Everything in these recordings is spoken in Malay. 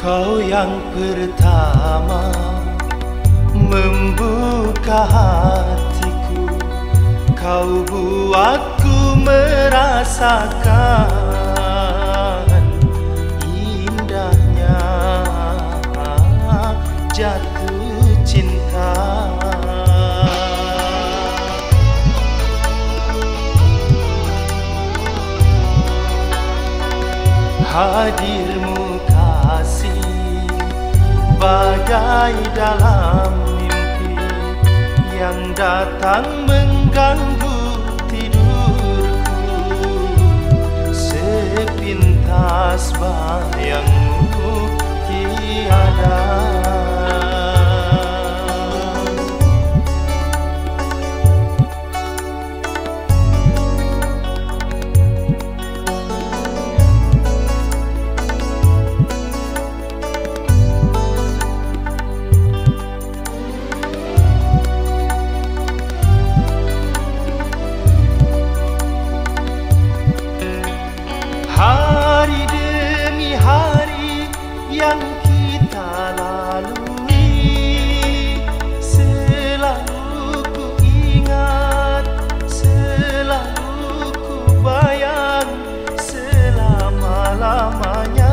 Kau yang pertama membuka hatiku, kau buatku merasakan indahnya jatuh cinta. Hadirmu kasih bagai dalam mimpi yang datang mengganggu tidurku. Sepintas bayangmu tiada. Hari demi hari yang kita lalui, selalu ku ingat, selalu ku bayang selama-lamanya.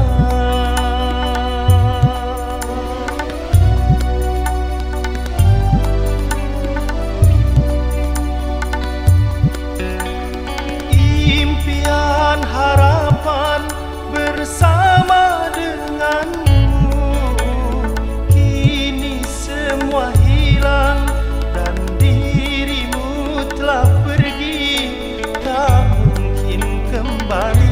Impian harapan bersama denganmu, kini semua hilang dan dirimu telah pergi, tak mungkin kembali.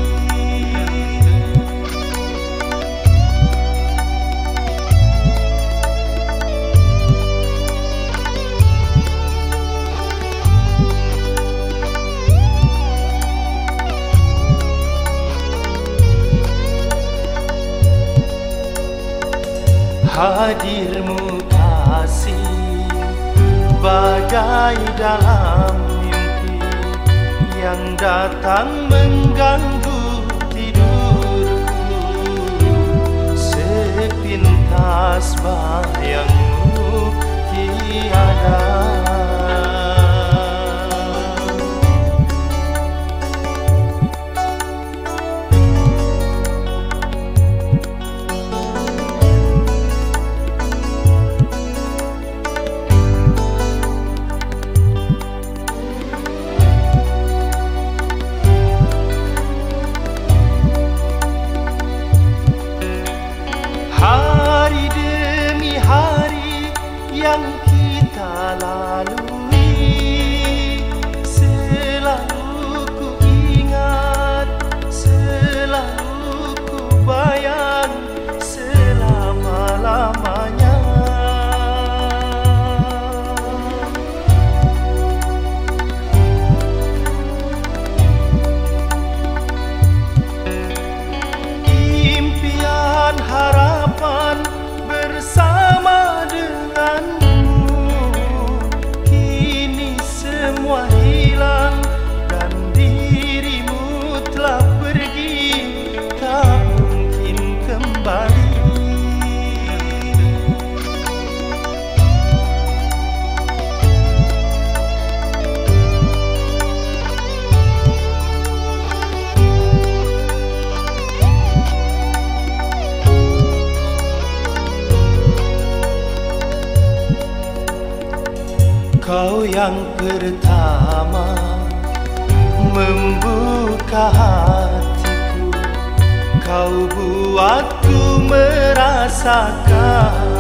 Hadirmu kasih bagai dalam mimpi yang datang mengganggu tidurku. Sepintas bayangmu tiada. Hari demi hari yang kita lalui, selalu ku ingat, selalu ku bayang selama-lamanya. Impian harapan bersama denganmu, kini semua hilang dan dirimu telah pergi, tak mungkin kembali. Kau yang pertama membuka hatiku, kau buatku merasakan